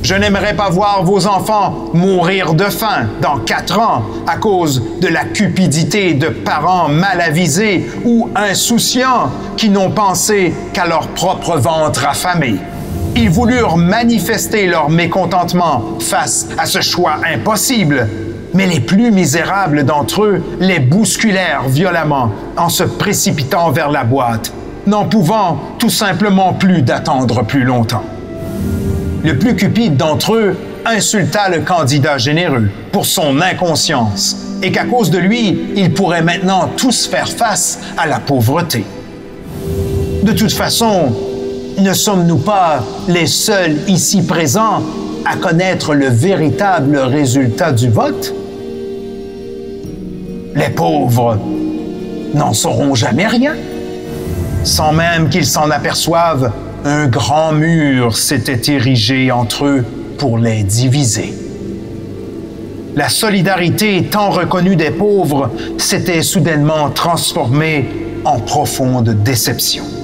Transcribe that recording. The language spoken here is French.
Je n'aimerais pas voir vos enfants mourir de faim dans 4 ans à cause de la cupidité de parents mal avisés ou insouciants qui n'ont pensé qu'à leur propre ventre affamé. Ils voulurent manifester leur mécontentement face à ce choix impossible, mais les plus misérables d'entre eux les bousculèrent violemment en se précipitant vers la boîte, n'en pouvant tout simplement plus d'attendre plus longtemps. Le plus cupide d'entre eux insulta le candidat généreux pour son inconscience et qu'à cause de lui, ils pourraient maintenant tous faire face à la pauvreté. De toute façon, ne sommes-nous pas les seuls ici présents à connaître le véritable résultat du vote? Les pauvres n'en sauront jamais rien. Sans même qu'ils s'en aperçoivent, un grand mur s'était érigé entre eux pour les diviser. La solidarité tant reconnue des pauvres s'était soudainement transformée en profonde déception.